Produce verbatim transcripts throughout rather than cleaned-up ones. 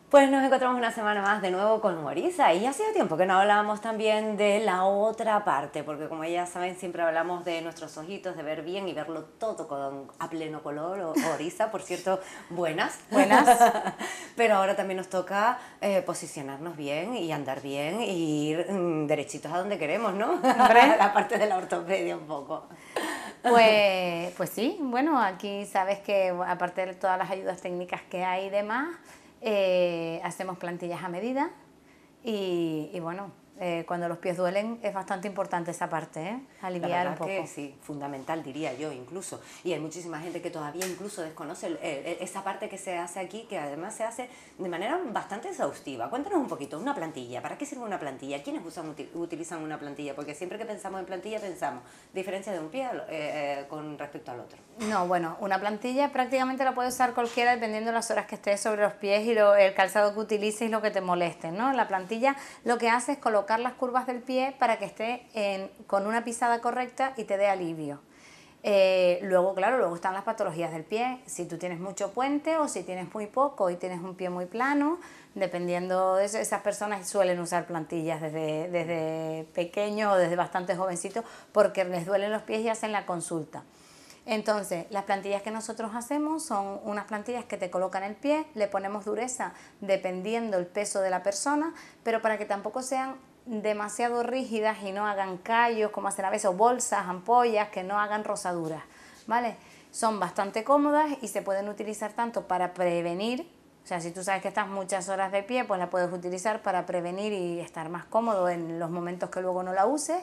Pues nos encontramos una semana más de nuevo con Orisa y hacía tiempo que no hablábamos también de la otra parte, porque como ya saben siempre hablamos de nuestros ojitos, de ver bien y verlo todo con, a pleno color. O, Orisa, por cierto, buenas. Buenas. Pero ahora también nos toca eh, posicionarnos bien y andar bien y ir mm, derechitos a donde queremos, ¿no? Hombre. La parte de la ortopedia un poco. Pues, pues sí, bueno, aquí sabes que aparte de todas las ayudas técnicas que hay y demás, eh, hacemos plantillas a medida y, y bueno, eh, cuando los pies duelen es bastante importante esa parte, ¿eh? Aliviar un poco. Que sí, fundamental diría yo incluso. Y hay muchísima gente que todavía incluso desconoce el, el, esa parte que se hace aquí, que además se hace de manera bastante exhaustiva. Cuéntanos un poquito, una plantilla, ¿para qué sirve una plantilla? ¿Quiénes usan, utilizan una plantilla? Porque siempre que pensamos en plantilla pensamos diferencia de un pie eh, eh, con respecto al otro. No, bueno, una plantilla prácticamente la puede usar cualquiera dependiendo de las horas que estés sobre los pies y lo, el calzado que utilices y lo que te moleste, ¿no? La plantilla lo que hace es colocar las curvas del pie para que esté en, con una pisada correcta y te dé alivio. Eh, luego, claro, luego están las patologías del pie. Si tú tienes mucho puente o si tienes muy poco y tienes un pie muy plano, dependiendo de eso, esas personas suelen usar plantillas desde, desde pequeños o desde bastante jovencitos porque les duelen los pies y hacen la consulta. Entonces, las plantillas que nosotros hacemos son unas plantillas que te colocan el pie, le ponemos dureza dependiendo el peso de la persona, pero para que tampoco sean demasiado rígidas y no hagan callos, como hacen a veces, o bolsas, ampollas, que no hagan rosaduras, ¿vale? Son bastante cómodas y se pueden utilizar tanto para prevenir, o sea, si tú sabes que estás muchas horas de pie, pues la puedes utilizar para prevenir y estar más cómodo en los momentos que luego no la uses,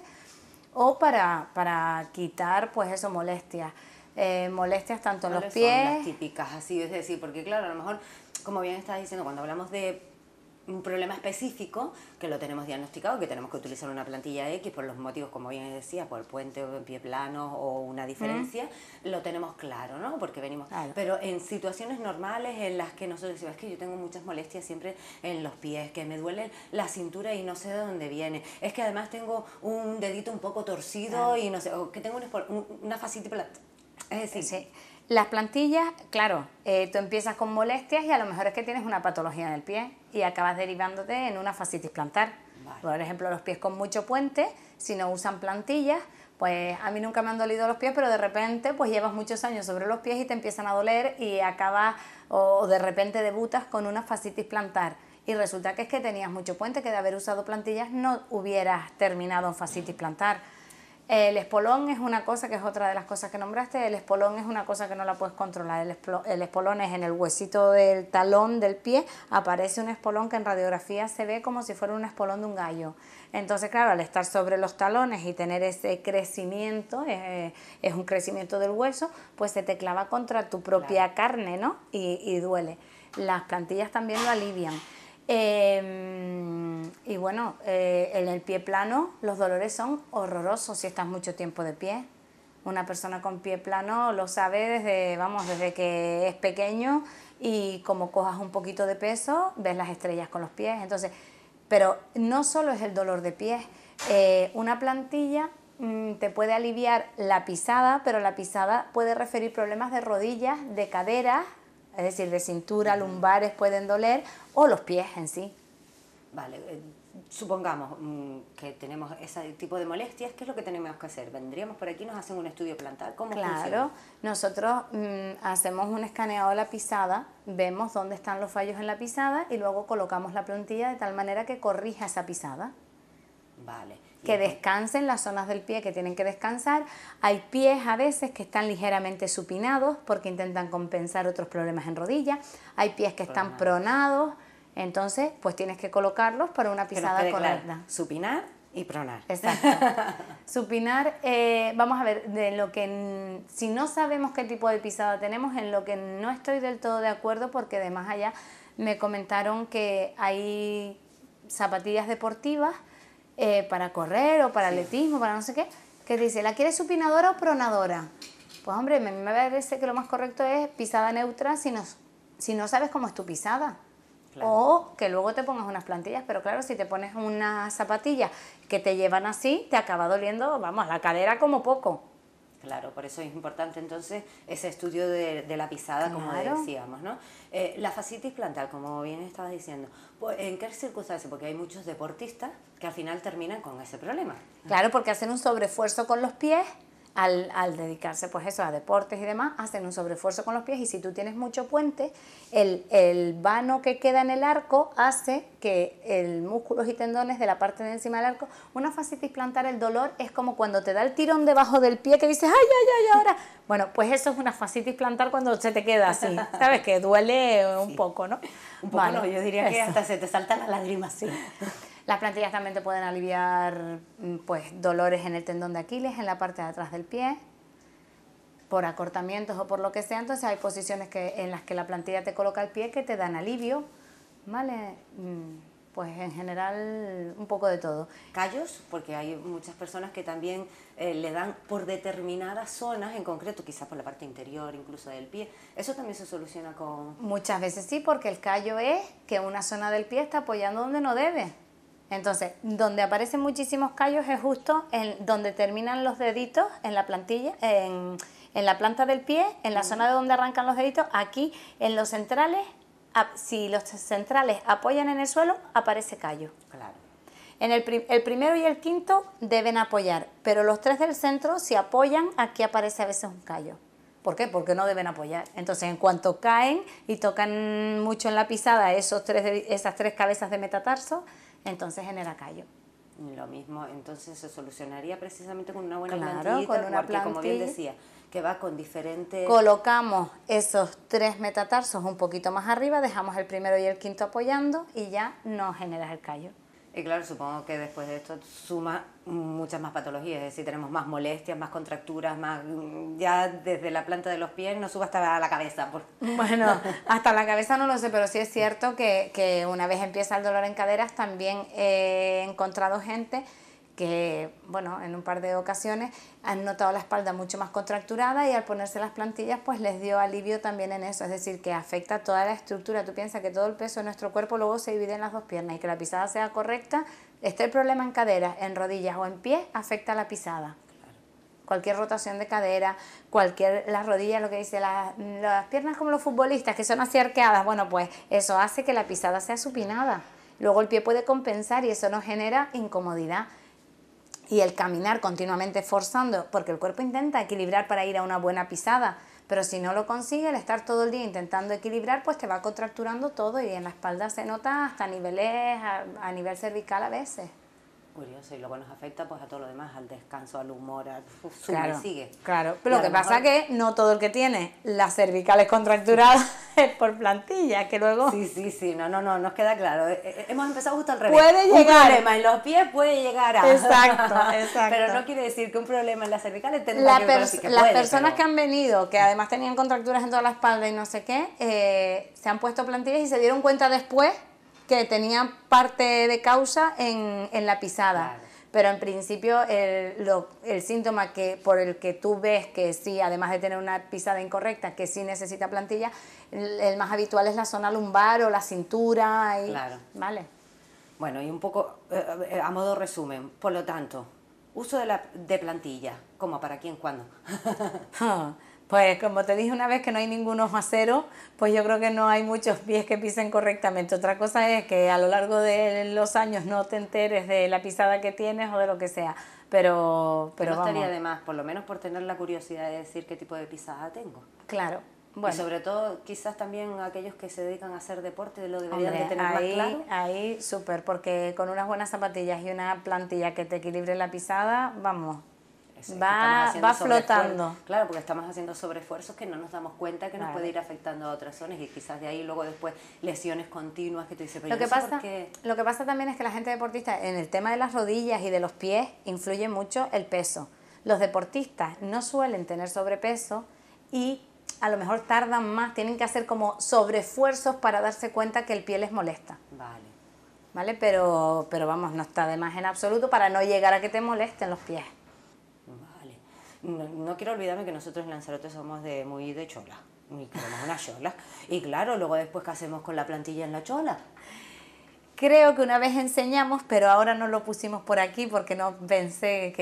o para, para quitar, pues eso, molestias. Eh, molestias tanto en los pies. Son las típicas, así, es decir, porque claro, a lo mejor, como bien estás diciendo, cuando hablamos de un problema específico, que lo tenemos diagnosticado, que tenemos que utilizar una plantilla X por los motivos, como bien decía, por el puente o en pie plano o una diferencia, mm. lo tenemos claro, ¿no? Porque venimos... Claro. Pero en situaciones normales en las que nosotros decimos, es que yo tengo muchas molestias siempre en los pies, que me duele la cintura y no sé de dónde viene, es que además tengo un dedito un poco torcido, claro. y no sé, o que tengo una, una fascitis plantar. Es decir, sí. Las plantillas, claro, eh, tú empiezas con molestias y a lo mejor es que tienes una patología en el pie y acabas derivándote en una fascitis plantar. Vale. Por ejemplo, los pies con mucho puente, si no usan plantillas, pues a mí nunca me han dolido los pies, pero de repente pues llevas muchos años sobre los pies y te empiezan a doler y acabas, o de repente debutas con una fascitis plantar. Y resulta que es que tenías mucho puente, que de haber usado plantillas no hubieras terminado en fascitis plantar. El espolón es una cosa, que es otra de las cosas que nombraste. El espolón es una cosa que no la puedes controlar. El, el espolón es en el huesito del talón del pie, aparece un espolón que en radiografía se ve como si fuera un espolón de un gallo. Entonces, claro, al estar sobre los talones y tener ese crecimiento, eh, es un crecimiento del hueso, pues se te clava contra tu propia claro. carne, ¿no? Y, y duele. Las plantillas también lo alivian. Eh, y bueno, eh, en el pie plano los dolores son horrorosos si estás mucho tiempo de pie. Una persona con pie plano lo sabe desde, vamos, desde que es pequeño y como cojas un poquito de peso, ves las estrellas con los pies. Entonces, pero no solo es el dolor de pies, eh, una plantilla mmm, te puede aliviar la pisada, pero la pisada puede referir problemas de rodillas, de caderas, es decir, de cintura, lumbares pueden doler, o los pies en sí. Vale, eh, supongamos mmm, que tenemos ese tipo de molestias, ¿qué es lo que tenemos que hacer? ¿Vendríamos por aquí, nos hacen un estudio plantar? ¿Cómo claro, funciona? Nosotros mmm, hacemos un escaneado de la pisada, vemos dónde están los fallos en la pisada y luego colocamos la plantilla de tal manera que corrija esa pisada. Vale. Que descansen las zonas del pie que tienen que descansar. Hay pies a veces que están ligeramente supinados porque intentan compensar otros problemas en rodilla. Hay pies que están pronados, entonces pues tienes que colocarlos para una pisada que correcta. Claro, supinar y pronar. Exacto. Supinar, eh, vamos a ver, de lo que si no sabemos qué tipo de pisada tenemos, en lo que no estoy del todo de acuerdo, porque de más allá me comentaron que hay zapatillas deportivas Eh, para correr o para sí. atletismo, para no sé qué, que dice, ¿la quieres supinadora o pronadora? Pues hombre, me, me parece que lo más correcto es pisada neutra si no, si no sabes cómo es tu pisada. Claro. O que luego te pongas unas plantillas, pero claro, si te pones unas zapatillas que te llevan así, te acaba doliendo, vamos, la cadera como poco. Claro, por eso es importante entonces ese estudio de, de la pisada, Claro. como decíamos, ¿no? Eh, la fascitis plantar, como bien estabas diciendo, pues, ¿en qué circunstancias? Porque hay muchos deportistas que al final terminan con ese problema. Claro, porque hacen un sobreesfuerzo con los pies. Al, al dedicarse pues eso a deportes y demás, hacen un sobreesfuerzo con los pies y si tú tienes mucho puente, el, el vano que queda en el arco hace que el músculos y tendones de la parte de encima del arco, una fascitis plantar, el dolor es como cuando te da el tirón debajo del pie que dices, ay, ay, ay, ahora. Bueno, pues eso es una fascitis plantar cuando se te queda así, ¿sabes? Que duele un Sí. poco, ¿no? Un poco Vale, no, yo diría que eso. hasta se te saltan las lágrimas. Sí. Las plantillas también te pueden aliviar pues, dolores en el tendón de Aquiles, en la parte de atrás del pie, por acortamientos o por lo que sea. Entonces hay posiciones que, en las que la plantilla te coloca el pie que te dan alivio, ¿vale? Pues en general un poco de todo. Callos, porque hay muchas personas que también eh, le dan por determinadas zonas, en concreto quizás por la parte interior incluso del pie. Eso también se soluciona con... Muchas veces sí, porque el callo es que una zona del pie está apoyando donde no debe. Entonces, donde aparecen muchísimos callos es justo en donde terminan los deditos en la plantilla, en, en la planta del pie, en la zona de donde arrancan los deditos, aquí en los centrales, si los centrales apoyan en el suelo, aparece callo. Claro. En el, prim el primero y el quinto deben apoyar, pero los tres del centro, si apoyan, aquí aparece a veces un callo. ¿Por qué? Porque no deben apoyar. Entonces, en cuanto caen y tocan mucho en la pisada esos tres de, esas tres cabezas de metatarso, entonces genera callo. Lo mismo, entonces se solucionaría precisamente con una buena Claro, plantillita, con una porque como bien plantilla. decía, que va con diferentes... Colocamos esos tres metatarsos un poquito más arriba, dejamos el primero y el quinto apoyando y ya no generas el callo. Y claro, supongo que después de esto suma muchas más patologías, es decir, tenemos más molestias, más contracturas, más ya desde la planta de los pies no suba hasta la cabeza. Por... Bueno, hasta la cabeza no lo sé, pero sí es cierto que, que una vez empieza el dolor en caderas, también he encontrado gente que, bueno, en un par de ocasiones han notado la espalda mucho más contracturada y al ponerse las plantillas pues les dio alivio también en eso, es decir, que afecta toda la estructura. Tú piensas que todo el peso de nuestro cuerpo luego se divide en las dos piernas y que la pisada sea correcta, esté el problema en caderas, en rodillas o en pies, afecta a la pisada. Cualquier rotación de cadera, cualquier, las rodillas, lo que dice, la, las piernas como los futbolistas que son así arqueadas, bueno, pues eso hace que la pisada sea supinada. Luego el pie puede compensar y eso nos genera incomodidad. Y el caminar continuamente forzando, porque el cuerpo intenta equilibrar para ir a una buena pisada, pero si no lo consigue, el estar todo el día intentando equilibrar, pues te va contracturando todo y en la espalda se nota hasta niveles, a, a nivel cervical a veces. Curioso, y luego nos afecta pues a todo lo demás, al descanso, al humor, al uf, sube Claro, y sigue. claro, pero Y lo que a pasa mejor... es que no todo el que tiene las cervicales contracturadas es por plantilla, que luego... Sí, sí, sí, no, no, no, nos queda claro. Eh, eh, Hemos empezado justo al revés. Puede Un llegar. problema en los pies puede llegar a... Exacto, exacto. Pero no quiere decir que un problema en las cervicales tendrá La que ver con pers así que las puede, personas pero... que han venido, que además tenían contracturas en toda la espalda y no sé qué, eh, se han puesto plantillas y se dieron cuenta después que tenían parte de causa en, en la pisada. Claro. Pero en principio el, lo, el síntoma que, por el que tú ves que sí, además de tener una pisada incorrecta, que sí necesita plantilla, el, el más habitual es la zona lumbar o la cintura. Y, Claro. ¿vale? Bueno, y un poco, eh, a modo resumen, por lo tanto, uso de, la, de plantilla, ¿cómo, para quién, cuándo? Pues como te dije una vez que no hay ningún ojo a cero, pues yo creo que no hay muchos pies que pisen correctamente. Otra cosa es que a lo largo de los años no te enteres de la pisada que tienes o de lo que sea, pero, pero no vamos. estaría de más, por lo menos por tener la curiosidad de decir qué tipo de pisada tengo. Claro. Bueno. Y sobre todo, quizás también aquellos que se dedican a hacer deporte lo deberían Hombre, de tener ahí, más claro. Ahí súper, porque con unas buenas zapatillas y una plantilla que te equilibre la pisada, vamos, Eso, va, es que va sobreesfuer- flotando. Claro, porque estamos haciendo sobreesfuerzos que no nos damos cuenta que nos Claro. puede ir afectando a otras zonas y quizás de ahí luego después lesiones continuas que tú dices, pero Lo yo que, no sé pasa, por qué... lo que pasa también es que la gente deportista, en el tema de las rodillas y de los pies, influye mucho el peso. Los deportistas no suelen tener sobrepeso y a lo mejor tardan más, tienen que hacer como sobreesfuerzos para darse cuenta que el pie les molesta. Vale. ¿Vale? Pero, pero vamos, no está de más en absoluto para no llegar a que te molesten los pies. Vale. No, no quiero olvidarme que nosotros en Lanzarote somos de muy de chola. Y queremos una chola. Y claro, luego después, ¿qué hacemos con la plantilla en la chola? Creo que una vez enseñamos, pero ahora no lo pusimos por aquí porque no pensé que,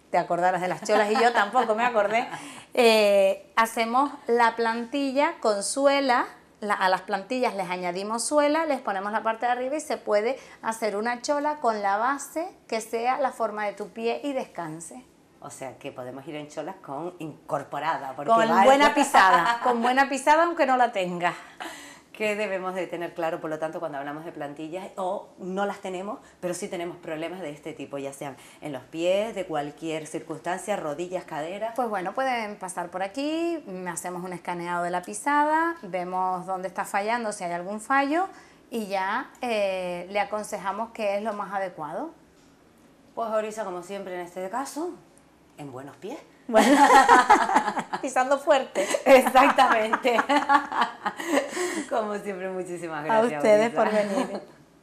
te acordaras de las cholas y yo tampoco me acordé, eh, hacemos la plantilla con suela. La, a las plantillas les añadimos suela, les ponemos la parte de arriba y se puede hacer una chola con la base que sea la forma de tu pie y descanse. O sea, que podemos ir en cholas con incorporada. Porque Con va buena pisada, con buena pisada aunque no la tengas. Que debemos de tener claro, por lo tanto, cuando hablamos de plantillas, o no las tenemos, pero sí tenemos problemas de este tipo, ya sean en los pies, de cualquier circunstancia, rodillas, caderas. Pues bueno, pueden pasar por aquí, hacemos un escaneado de la pisada, vemos dónde está fallando, si hay algún fallo, y ya eh, le aconsejamos qué es lo más adecuado. Pues Orisa, como siempre en este caso, en buenos pies. Bueno, pisando fuerte. Exactamente. Como siempre, muchísimas gracias. A ustedes Orisa. por venir.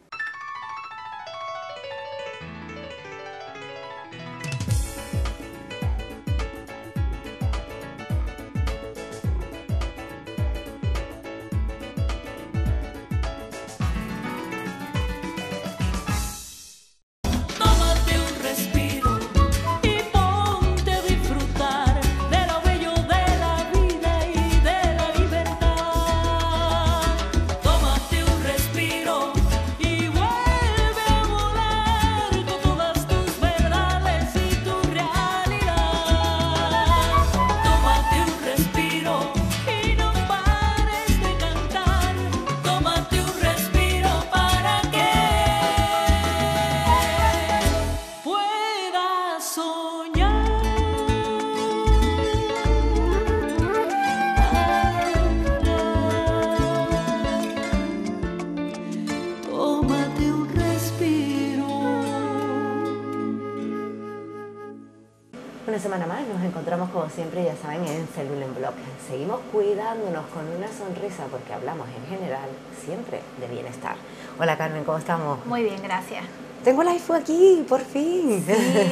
Una semana más nos encontramos como siempre, ya saben, en Célula en Bloque. Seguimos cuidándonos con una sonrisa porque hablamos en general siempre de bienestar. Hola Carmen, ¿cómo estamos? Muy bien, gracias. Tengo el iPhone aquí, por fin.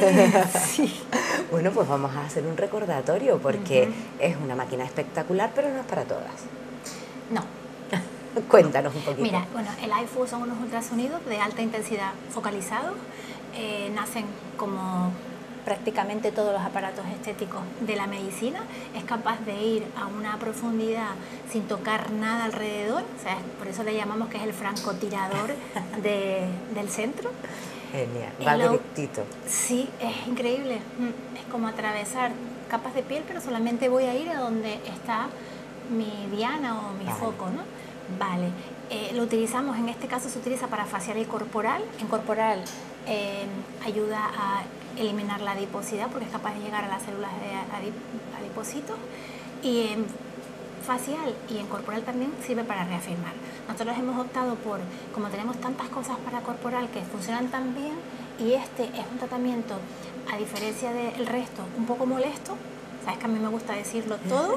Sí, sí. Bueno, pues vamos a hacer un recordatorio porque uh-huh. es una máquina espectacular, pero no es para todas. No. Cuéntanos un poquito. Mira, bueno, el I F U son unos ultrasonidos de alta intensidad focalizados. Eh, nacen como prácticamente todos los aparatos estéticos de la medicina. Es capaz de ir a una profundidad sin tocar nada alrededor. O sea, por eso le llamamos que es el francotirador de, del centro. Genial, va lo, directito. Sí, es increíble. Es como atravesar capas de piel, pero solamente voy a ir a donde está mi diana o mi vale. foco, ¿no? Vale. Eh, lo utilizamos, en este caso se utiliza para facial y corporal. En corporal eh, ayuda a eliminar la adiposidad porque es capaz de llegar a las células de adip adipocitos. Y en facial y en corporal también sirve para reafirmar. Nosotros hemos optado por, como tenemos tantas cosas para corporal que funcionan tan bien, y este es un tratamiento, a diferencia del resto, un poco molesto. Sabes que a mí me gusta decirlo todo,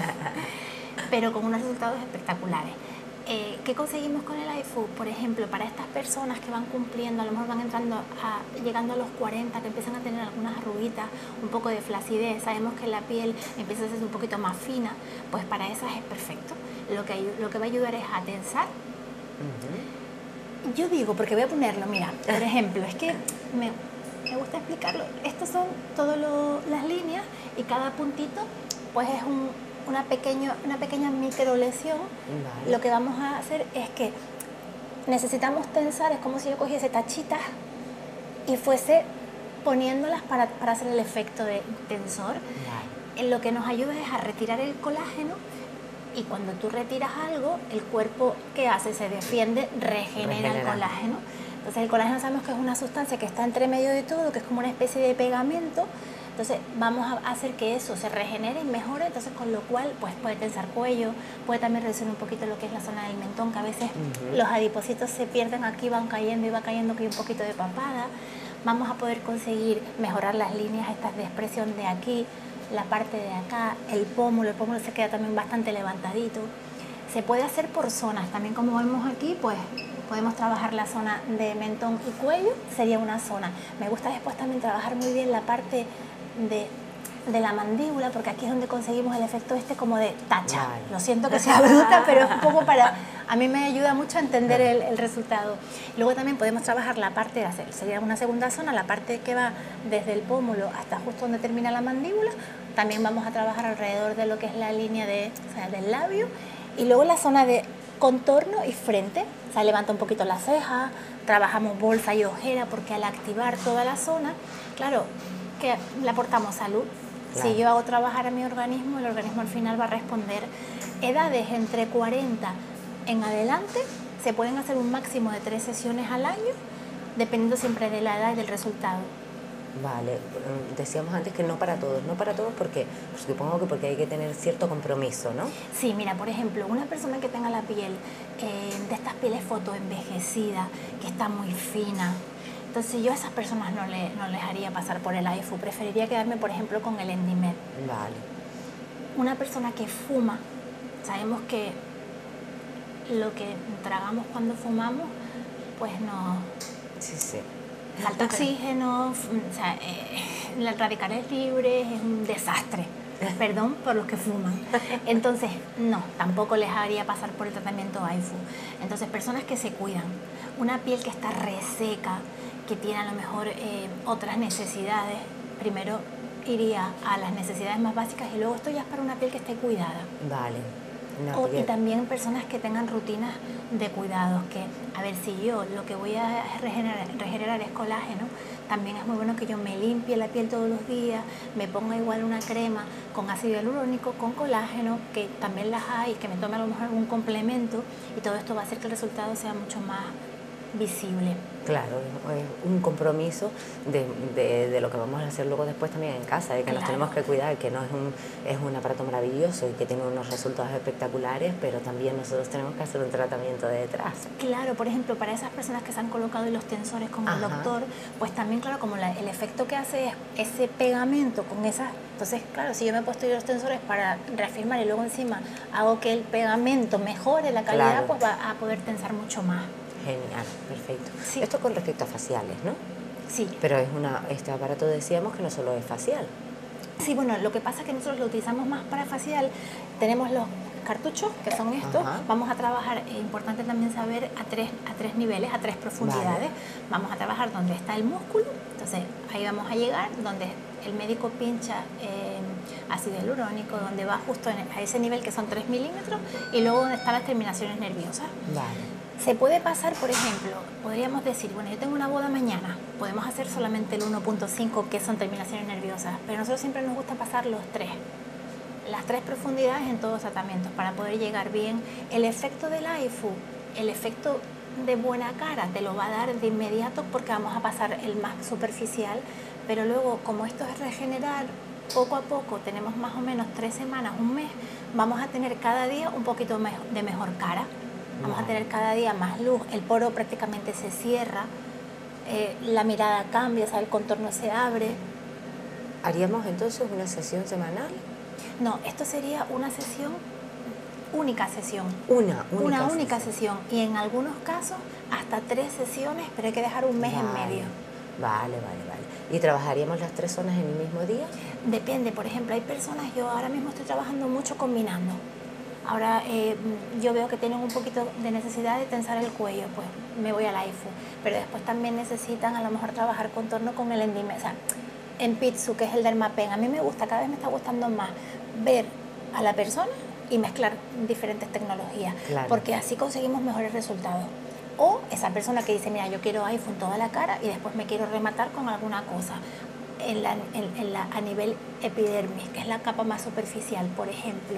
pero con unos resultados espectaculares. Eh, ¿Qué conseguimos con el I F U? Por ejemplo, para estas personas que van cumpliendo, a lo mejor van entrando a, llegando a los cuarenta, que empiezan a tener algunas arruguitas, un poco de flacidez, sabemos que la piel empieza a hacerse un poquito más fina, pues para esas es perfecto. Lo que, lo que va a ayudar es a tensar. Uh-huh. Yo digo, porque voy a ponerlo, mira, por ejemplo, es que me, me gusta explicarlo. Estas son todas las líneas y cada puntito pues es un... Una, pequeño, una pequeña micro lesión. Vale. Lo que vamos a hacer es que necesitamos tensar, es como si yo cogiese tachitas y fuese poniéndolas para, para hacer el efecto de tensor. Vale. Lo que nos ayuda es a retirar el colágeno, y cuando tú retiras algo, el cuerpo, ¿qué hace? Se defiende, regenera, regenera el colágeno. Entonces el colágeno sabemos que es una sustancia que está entre medio de todo, que es como una especie de pegamento. Entonces vamos a hacer que eso se regenere y mejore, entonces con lo cual pues puede tensar cuello, puede también reducir un poquito lo que es la zona del mentón, que a veces uh-huh. los adipocitos se pierden aquí, van cayendo y va cayendo aquí un poquito de papada. Vamos a poder conseguir mejorar las líneas estas de expresión de aquí, la parte de acá, el pómulo, el pómulo se queda también bastante levantadito. Se puede hacer por zonas, también como vemos aquí, pues podemos trabajar la zona de mentón y cuello, sería una zona. Me gusta después también trabajar muy bien la parte de de la mandíbula, porque aquí es donde conseguimos el efecto este como de tacha. Vale. Lo siento que sea bruta, pero es un poco para... A mí me ayuda mucho a entender el, el resultado. Luego también podemos trabajar la parte, de, sería una segunda zona, la parte que va desde el pómulo hasta justo donde termina la mandíbula. También vamos a trabajar alrededor de lo que es la línea de, o sea, del labio. Y luego la zona de contorno y frente, o sea, levanta un poquito la ceja, trabajamos bolsa y ojera, porque al activar toda la zona, claro, que le aportamos salud. Claro. Si yo hago trabajar a mi organismo, el organismo al final va a responder. Edades entre cuarenta en adelante, se pueden hacer un máximo de tres sesiones al año, dependiendo siempre de la edad y del resultado. Vale, decíamos antes que no para todos, no para todos porque supongo que porque hay que tener cierto compromiso, ¿no? Sí, mira, por ejemplo, una persona que tenga la piel eh, de estas pieles fotoenvejecidas, que está muy fina, entonces yo a esas personas no, le, no les haría pasar por el A I F U, preferiría quedarme, por ejemplo, con el Endimet. Vale. Una persona que fuma, sabemos que lo que tragamos cuando fumamos, pues no... Sí, sí. Falta oxígeno, o sea, eh, los radicales libres es un desastre. Perdón por los que fuman. Entonces, no, tampoco les haría pasar por el tratamiento A I F U. Entonces, personas que se cuidan, una piel que está reseca, que tiene a lo mejor eh, otras necesidades, primero iría a las necesidades más básicas y luego esto ya es para una piel que esté cuidada. Vale. No, o, porque... Y también personas que tengan rutinas de cuidados, que a ver, si yo lo que voy a regenerar, regenerar es colágeno, también es muy bueno que yo me limpie la piel todos los días, me ponga igual una crema con ácido hialurónico, con colágeno, que también las hay, que me tome a lo mejor algún complemento, y todo esto va a hacer que el resultado sea mucho más visible. Claro, es un compromiso de, de, de lo que vamos a hacer luego después también en casa, de que claro. Nos tenemos que cuidar, que no es un, es un aparato maravilloso y que tiene unos resultados espectaculares, pero también nosotros tenemos que hacer un tratamiento de detrás. Claro, por ejemplo, para esas personas que se han colocado los tensores con el doctor, pues también, claro, como la, el efecto que hace es ese pegamento con esas... Entonces, claro, si yo me he puesto los tensores para reafirmar y luego encima hago que el pegamento mejore la calidad, claro. Pues va a poder tensar mucho más. Genial, perfecto. Sí. Esto con respecto a faciales, ¿no? Sí. Pero es una, este aparato decíamos que no solo es facial. Sí, bueno, lo que pasa es que nosotros lo utilizamos más para facial. Tenemos los cartuchos, que son estos. Ajá. Vamos a trabajar, es importante también saber, a tres, a tres niveles, a tres profundidades. Vale. Vamos a trabajar donde está el músculo, entonces ahí vamos a llegar, donde el médico pincha eh, ácido hialurónico, donde va justo en, a ese nivel que son tres milímetros, y luego donde están las terminaciones nerviosas. Vale. Se puede pasar, por ejemplo, podríamos decir, bueno, yo tengo una boda mañana, podemos hacer solamente el uno punto cinco, que son terminaciones nerviosas, pero a nosotros siempre nos gusta pasar los tres, las tres profundidades en todos los tratamientos para poder llegar bien. El efecto del A I F U, el efecto de buena cara, te lo va a dar de inmediato porque vamos a pasar el más superficial, pero luego, como esto es regenerar, poco a poco, tenemos más o menos tres semanas, un mes, vamos a tener cada día un poquito de mejor cara. Vamos a tener cada día más luz, el poro prácticamente se cierra, eh, la mirada cambia, o sea, el contorno se abre. ¿Haríamos entonces una sesión semanal? No, esto sería una sesión, única sesión. Una, única Una sesión. única sesión. Y en algunos casos hasta tres sesiones, pero hay que dejar un mes vale. en medio. Vale, vale, vale. ¿Y trabajaríamos las tres zonas en el mismo día? Depende, por ejemplo, hay personas, yo ahora mismo estoy trabajando mucho combinando. Ahora eh, yo veo que tienen un poquito de necesidad de tensar el cuello, pues me voy al A I F U. Pero después también necesitan a lo mejor trabajar contorno con el Endimet, o sea, en Pitsu, que es el Dermapen. A mí me gusta, cada vez me está gustando más ver a la persona y mezclar diferentes tecnologías, claro. Porque así conseguimos mejores resultados. O esa persona que dice, mira, yo quiero A I F U en toda la cara y después me quiero rematar con alguna cosa. En la, en, en la, a nivel epidermis, que es la capa más superficial, por ejemplo.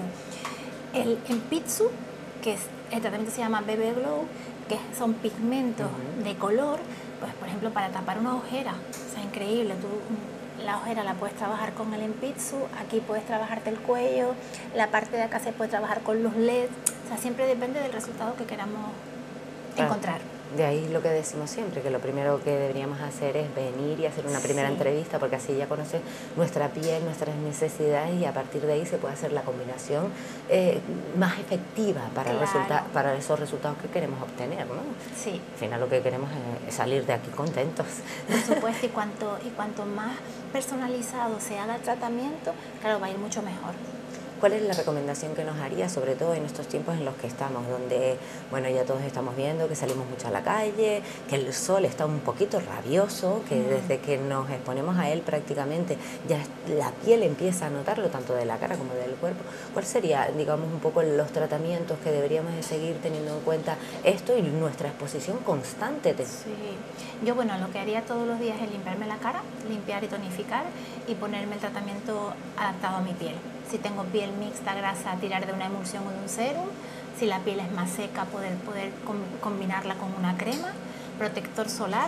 El, el Pitsu, que es, el tratamiento se llama Bebe Glow, que son pigmentos uh-huh. de color, pues por ejemplo para tapar una ojera, o sea, increíble, tú la ojera la puedes trabajar con el Enpitsu, aquí puedes trabajarte el cuello, la parte de acá se puede trabajar con luz L E D, o sea, siempre depende del resultado que queramos claro. encontrar. De ahí lo que decimos siempre, que lo primero que deberíamos hacer es venir y hacer una primera Sí. entrevista, porque así ya conoces nuestra piel, nuestras necesidades, y a partir de ahí se puede hacer la combinación eh, más efectiva para, Claro. resulta- para esos resultados que queremos obtener, ¿no? Sí, Al final lo que queremos es salir de aquí contentos. por supuesto, y cuanto, y cuanto más personalizado se haga el tratamiento, claro, va a ir mucho mejor. ¿Cuál es la recomendación que nos haría, sobre todo en estos tiempos en los que estamos, donde, bueno, ya todos estamos viendo que salimos mucho a la calle, que el sol está un poquito rabioso, que Mm. desde que nos exponemos a él prácticamente ya la piel empieza a notarlo, tanto de la cara como del cuerpo? ¿Cuál sería, digamos, un poco los tratamientos que deberíamos de seguir teniendo en cuenta esto y nuestra exposición constante? de- Sí, yo bueno, lo que haría todos los días es limpiarme la cara, limpiar y tonificar y ponerme el tratamiento adaptado a mi piel. Si tengo piel mixta, grasa, tirar de una emulsión o de un serum. Si la piel es más seca, poder, poder com- combinarla con una crema, protector solar.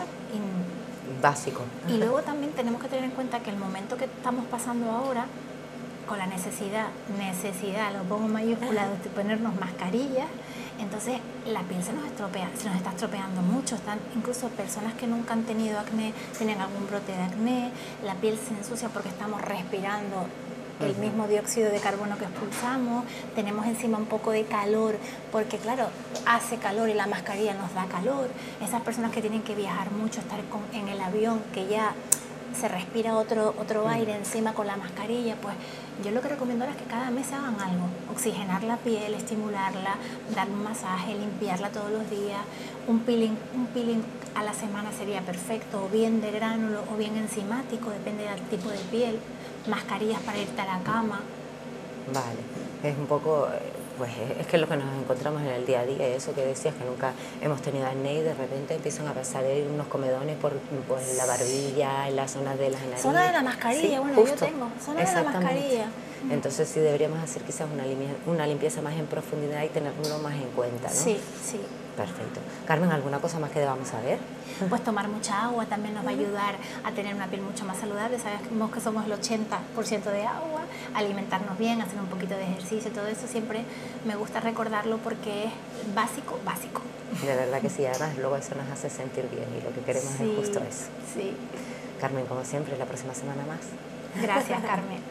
Y, Básico. y luego también tenemos que tener en cuenta que el momento que estamos pasando ahora, con la necesidad, necesidad, lo pongo en mayúscula, de ponernos mascarillas, entonces la piel se nos estropea, se nos está estropeando mucho. Están incluso personas que nunca han tenido acné, tienen algún brote de acné, la piel se ensucia porque estamos respirando el Ujú. mismo dióxido de carbono que expulsamos, tenemos encima un poco de calor, porque claro, hace calor y la mascarilla nos da calor. Esas personas que tienen que viajar mucho, estar con- en el avión, que ya se respira otro, otro aire encima con la mascarilla, pues yo lo que recomiendo es que cada mes hagan algo, oxigenar la piel, estimularla, dar un masaje, limpiarla todos los días, un peeling, un peeling a la semana sería perfecto, o bien de gránulo o bien enzimático, depende del tipo de piel, mascarillas para irte a la cama. Vale, es un poco, eh, pues es es que es lo que nos encontramos en el día a día, eso que decías que nunca hemos tenido acné y de repente empiezan a pasar ahí unos comedones por, por la barbilla, en la zona de las narices. Zona de la mascarilla, bueno, yo tengo, zona de la exactamente. mascarilla. Entonces sí deberíamos hacer quizás una, limie- una limpieza más en profundidad y tenerlo más en cuenta, ¿no? Sí, sí. Perfecto. Carmen, ¿alguna cosa más que debamos saber? Pues tomar mucha agua también nos va a ayudar a tener una piel mucho más saludable. Sabemos que somos el ochenta por ciento de agua, alimentarnos bien, hacer un poquito de ejercicio, todo eso siempre me gusta recordarlo porque es básico, básico. De verdad que sí, además luego eso nos hace sentir bien y lo que queremos Sí, es justo eso. sí. Carmen, como siempre, la próxima semana más. Gracias, Carmen.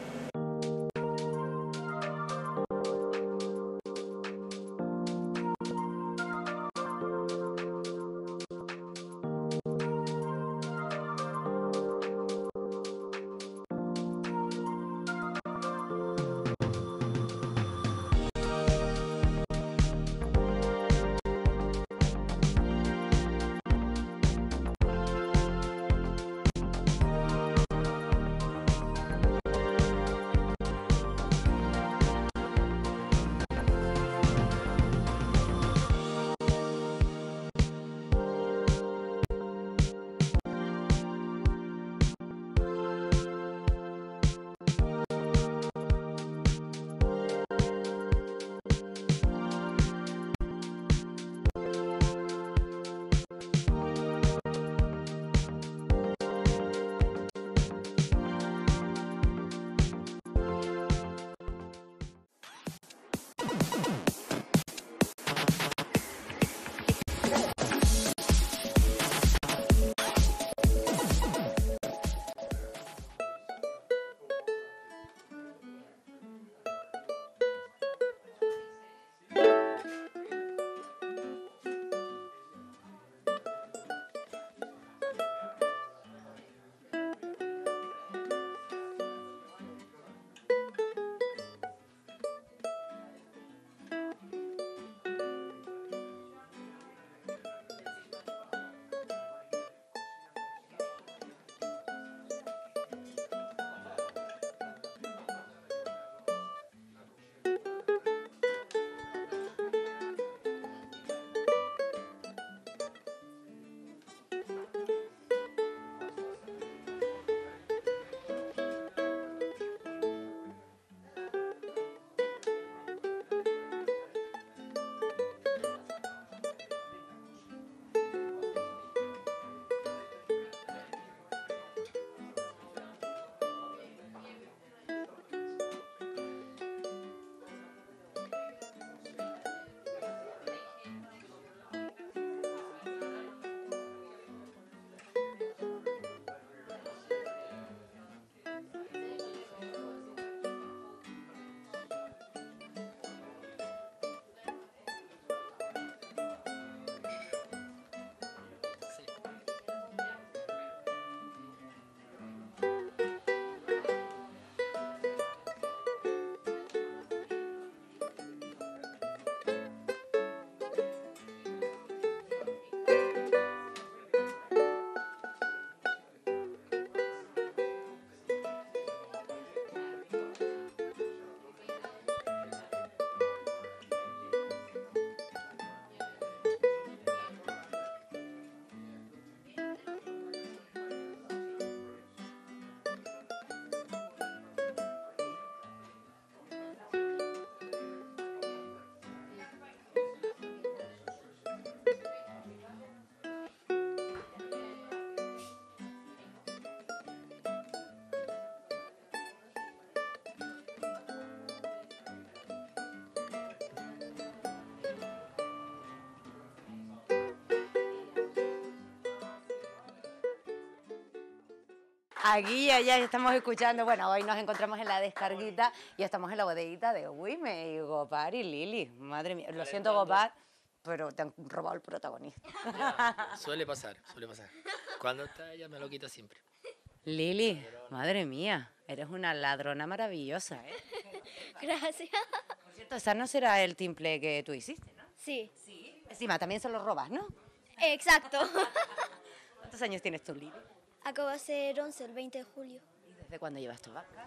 Aquí ya, ya estamos escuchando, bueno, hoy nos encontramos en la descarguita y estamos en la bodeguita de Güime y Gopar y Lili. Madre mía, lo siento Gopar, pero te han robado el protagonista. Suele pasar, suele pasar. Cuando está ella me lo quita siempre. Lili, madre mía, eres una ladrona maravillosa, ¿eh? Gracias. Por cierto, esa no será el timple que tú hiciste, ¿no? Sí. Sí. Encima, también se lo robas, ¿no? Exacto. ¿Cuántos años tienes tú, Lili? Acabo de ser once el veinte de julio. ¿Y desde cuándo llevas tu vaca?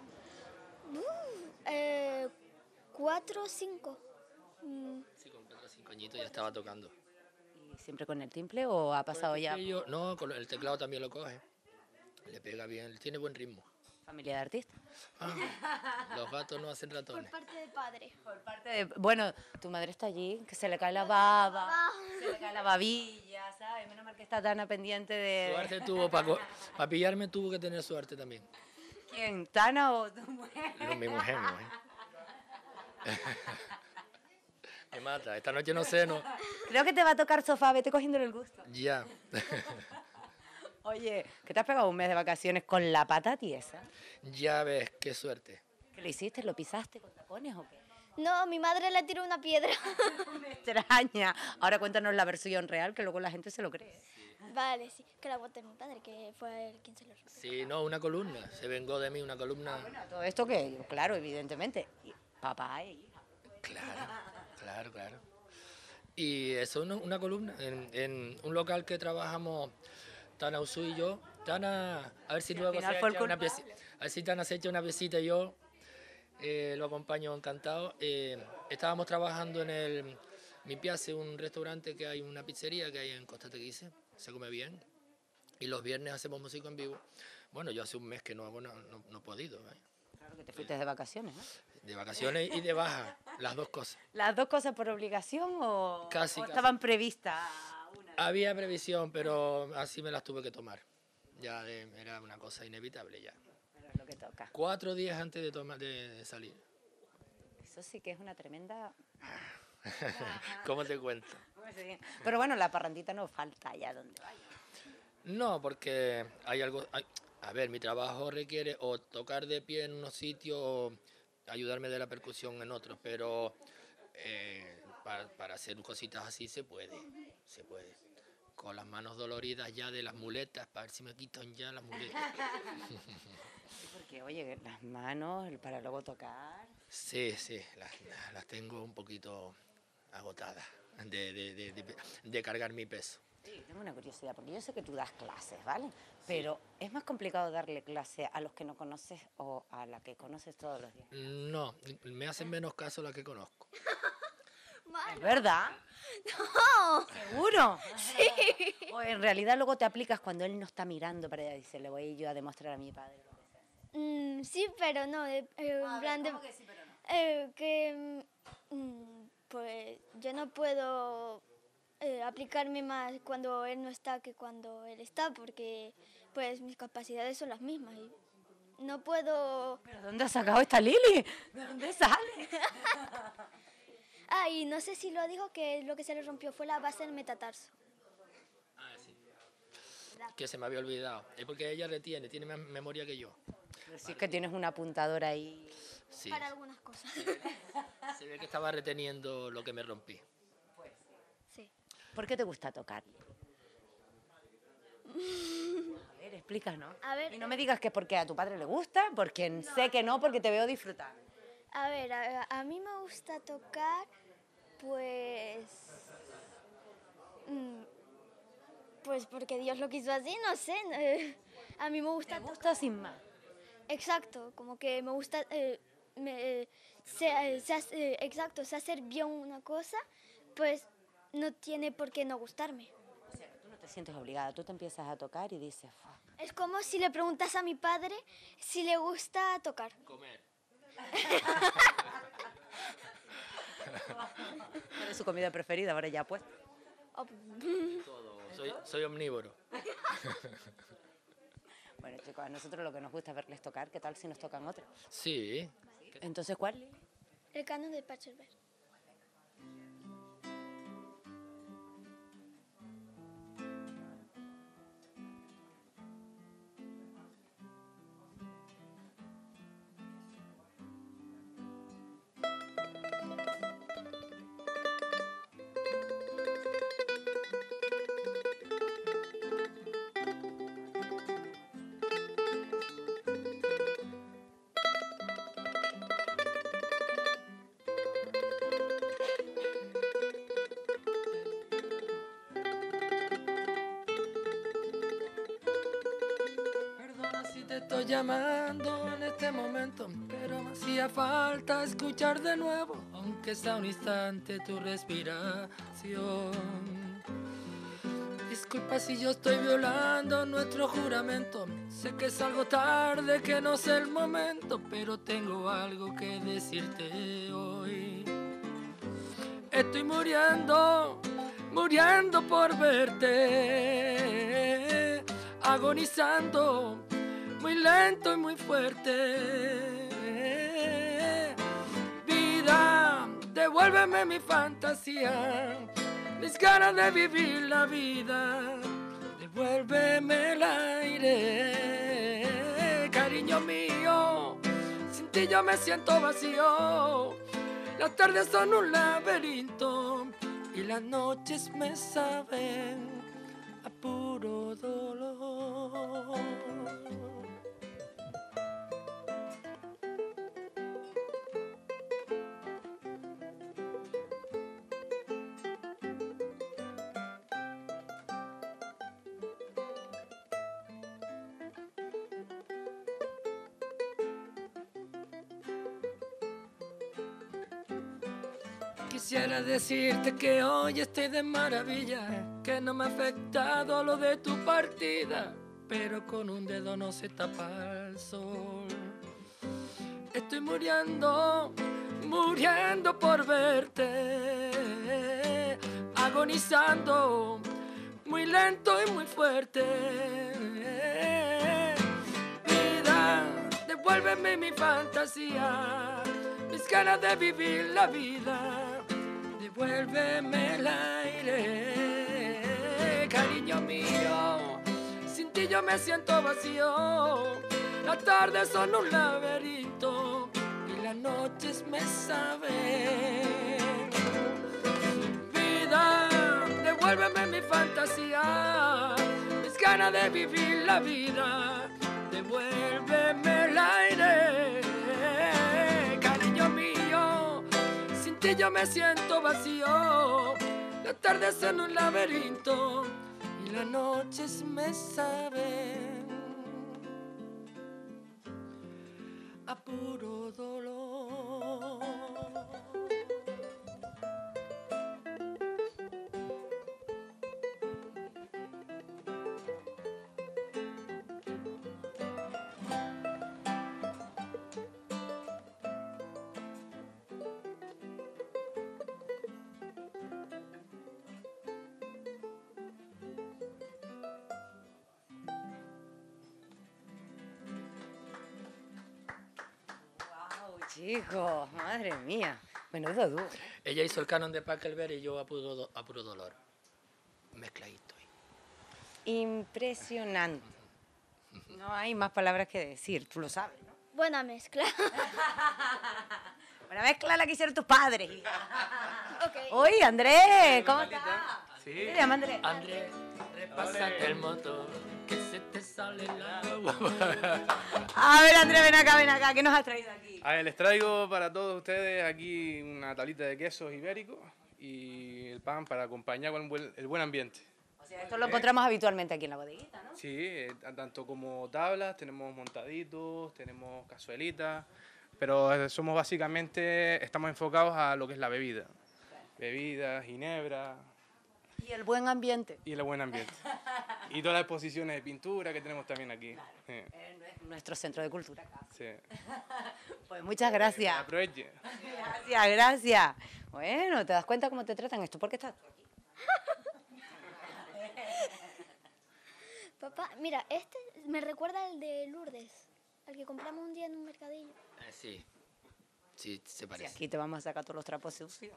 Eh, ¿Cuatro o cinco? Mm, Sí, con cuatro o cinco añitos ya estaba tocando. ¿Y siempre con el timple o ha pasado ya Y yo- no, con el teclado también lo coge. Le pega bien, tiene buen ritmo. familia de artistas? Ah, los gatos no hacen por ratones. parte de padre. Por parte de... Bueno, tu madre está allí, que se le cae la baba, se le cae la babilla, ¿sabes? Menos mal que está Tana pendiente de... Suerte tuvo, para pillarme tuvo que tener suerte también. ¿Quién? ¿Tana o tu mujer? No, mi mujer, mi mujer. Me mata, esta noche no sé, no. Creo que te va a tocar sofá, vete cogiéndole el gusto. Ya. Oye, ¿que te has pegado un mes de vacaciones con la pata tiesa? Ya ves, qué suerte. ¿Qué le hiciste? ¿Lo pisaste con tapones o qué? No, mi madre le tiró una piedra. Me extraña. Ahora cuéntanos la versión real, que luego la gente se lo cree. Vale, sí, que la boté mi padre, que fue el quien se lo rompió. Sí, no, una columna. Se vengó de mí una columna. Bueno, todo esto que, claro, evidentemente, y papá e hija. Claro, claro, claro. Y eso es una, una columna en, en un local que trabajamos Tana Usu y yo. Tana, a ver si al luego final se fue el echa una culpable. pieci- a ver si Tana se echa una piecita y yo eh, lo acompaño encantado. Eh, estábamos trabajando en el Mi Piazza, un restaurante que hay, una pizzería que hay en Costa Teguise, se come bien. Y los viernes hacemos música en vivo. Bueno, yo hace un mes que no hago, no, no, no he podido, ¿eh? Claro que te fuiste de vacaciones, ¿no? De vacaciones y de baja, las dos cosas. ¿Las dos cosas por obligación o, Casi, o casi. estaban previstas una? Había previsión, pero así me las tuve que tomar. Ya de- era una cosa inevitable ya. Pero es lo que toca. Cuatro días antes de, toma- de, de salir. Eso sí que es una tremenda... ¿Cómo te cuento? Pero bueno, la parrandita no falta allá donde vaya. No, porque hay algo... hay- a ver, mi trabajo requiere o tocar de pie en unos sitios o ayudarme de la percusión en otros, pero eh, para, para hacer cositas así se puede, se puede. Con las manos doloridas ya de las muletas, para ver si me quitan ya las muletas. Porque, oye, las manos para luego tocar... Sí, sí, las, las tengo un poquito agotadas de, de, de, de- de cargar mi peso. Sí, tengo una curiosidad, porque yo sé que tú das clases, ¿vale? Pero ¿es más complicado darle clase a los que no conoces o a la que conoces todos los días? No, me hacen menos caso la que conozco. ¿Es verdad? No. ¿Seguro? Sí. O en realidad luego te aplicas cuando él no está mirando para allá y dice, le voy yo a demostrar a mi padre lo que sé. Mm, sí, pero no. eh, eh, en plan de- que sí, pero no? eh, que, mm, pues yo no puedo eh, aplicarme más cuando él no está que cuando él está, porque pues mis capacidades son las mismas y no puedo... ¿Pero dónde has sacado esta Lili? ¿De dónde sale? Ah, y no sé si lo dijo, que lo que se le rompió fue la base del metatarso. Ah, sí. Que se me había olvidado. Es porque ella retiene, tiene más memoria que yo. Pero si es que tienes una apuntadora ahí... Sí. Para algunas cosas. Se ve que estaba reteniendo lo que me rompí. Sí. ¿Por qué te gusta tocar? A ver, explícanos. A ver. Y no me digas que es porque a tu padre le gusta, porque sé que no, porque te veo disfrutar. A ver, a, a mí me gusta tocar, pues... mm, Pues porque Dios lo quiso así, no sé. eh, a mí me gusta ¿Te tocar. gusta sin más? Exacto, como que me gusta... eh, me, eh, sé, eh, sé hacer- eh, exacto, sé hacer bien una cosa, pues no tiene por qué no gustarme. O sea, que tú no te sientes obligada, tú te empiezas a tocar y dices, "Fua". Es como si le preguntas a mi padre si le gusta tocar. Comer. ¿Cuál es su comida preferida? Ahora ya pues. Oh, Todo. Soy, soy omnívoro. Bueno, chicos, a nosotros lo que nos gusta es verles tocar, ¿qué tal si nos tocan otros? Sí. Entonces, ¿cuál, Lili? el canon de Pachelbel. Te estoy llamando en este momento, pero me hacía falta escuchar de nuevo, aunque sea un instante, tu respiración. Disculpa si yo estoy violando nuestro juramento. Sé que es algo tarde, que no sé el momento, pero tengo algo que decirte hoy. Estoy muriendo, muriendo por verte, agonizando, muy lento y muy fuerte. Vida, devuélveme mi fantasía, mis ganas de vivir la vida, devuélveme el aire, cariño mío, sin ti yo me siento vacío, las tardes son un laberinto y las noches me saben a puro dolor. Quisiera decirte que hoy estoy de maravilla, que no me ha afectado lo de tu partida, pero con un dedo no se tapa el sol. Estoy muriendo, muriendo por verte, agonizando, muy lento y muy fuerte. Vida, devuélveme mi fantasía, mis ganas de vivir la vida. Devuélveme el aire, cariño mío, sin ti yo me siento vacío, las tardes son un laberinto y las noches me saben. Vida, devuélveme mi fantasía, mis ganas de vivir la vida, devuélveme el aire, cariño mío, sin ti yo me siento vacío, las tardes son un laberinto y las noches me saben a puro dolor. Chicos, madre mía, menudo dúo. Ella hizo el canon de Pachelbel y yo a puro, do- a puro dolor. Mezcladito ahí. Impresionante. No hay más palabras que decir, tú lo sabes, ¿no? Buena mezcla. Buena mezcla la que hicieron tus padres. Ok. Oye, Andrés, ¿cómo estás? Sí. ¿Qué te llama Andrés? Andrés, repásate el motor, que se te sale el agua. A ver, Andrés, ven acá, ven acá, ¿qué nos has traído aquí? A ver, les traigo para todos ustedes aquí una tablita de quesos ibéricos y el pan para acompañar con el buen, el buen ambiente. O sea, esto lo encontramos habitualmente aquí en la bodeguita, ¿no? Sí, eh, tanto como tablas, tenemos montaditos, tenemos cazuelitas, pero eh, somos básicamente, estamos enfocados a lo que es la bebida. Bebidas, ginebra Y el buen ambiente. y el buen ambiente. Y todas las exposiciones de pintura que tenemos también aquí. Sí, Es nuestro centro de cultura acá. sí. Pues muchas gracias. Aproveche. Gracias, gracias. Bueno, ¿te das cuenta cómo te tratan esto? ¿Por qué estás tú aquí? Papá, mira, este me recuerda al de Lourdes, al que compramos un día en un mercadillo. Eh, sí, sí, se Si parece. aquí te vamos a sacar todos los trapos sucios.